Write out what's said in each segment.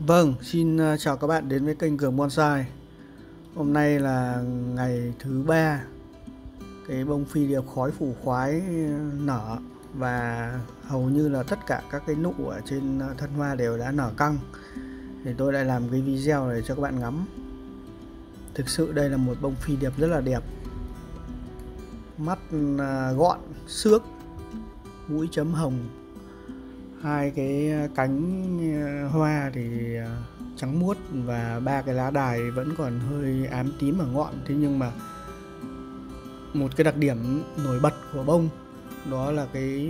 Vâng, xin chào các bạn đến với kênh Cường Bonsai. Hôm nay là ngày thứ ba, cái bông phi điệp khói phủ khoái nở và hầu như là tất cả các cái nụ ở trên thân hoa đều đã nở căng. Thì tôi lại làm cái video này cho các bạn ngắm. Thực sự đây là một bông phi điệp rất là đẹp. Mắt gọn, xước, mũi chấm hồng. Hai cái cánh hoa thì trắng muốt và ba cái lá đài vẫn còn hơi ám tím ở ngọn. Thế nhưng mà một cái đặc điểm nổi bật của bông đó là cái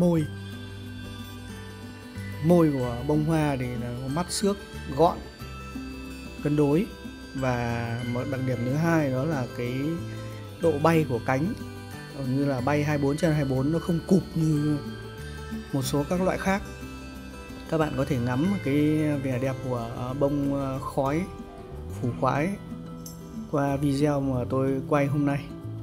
môi của bông hoa thì là có mắt xước gọn, cân đối. Và một đặc điểm thứ hai đó là cái độ bay của cánh, như là bay 24/24, nó không cụp như một số các loại khác. Các bạn có thể ngắm cái vẻ đẹp của bông khói phủ khoái qua video mà tôi quay hôm nay.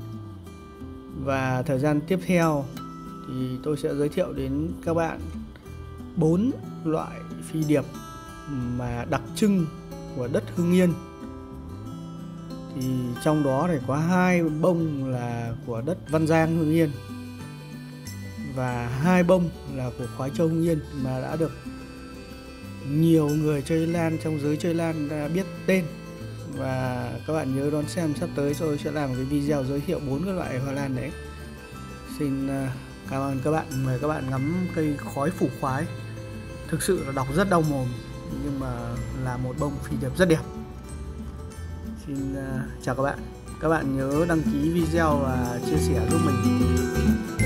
Và thời gian tiếp theo thì tôi sẽ giới thiệu đến các bạn 4 loại phi điệp mà đặc trưng của đất Hưng Yên. Thì trong đó thì có 2 bông là của đất Văn Giang Hưng Yên và 2 bông là của Khoái Châu Hưng Yên mà đã được nhiều người chơi lan trong giới chơi lan đã biết tên. Và các bạn nhớ đón xem, sắp tới tôi sẽ làm cái video giới thiệu 4 cái loại hoa lan đấy. Xin cảm ơn các bạn, mời các bạn ngắm cây khói phủ khoái. Thực sự là đọc rất đau mồm nhưng mà là một bông phi điệp rất đẹp. Xin chào các bạn. Các bạn nhớ đăng ký video và chia sẻ giúp mình.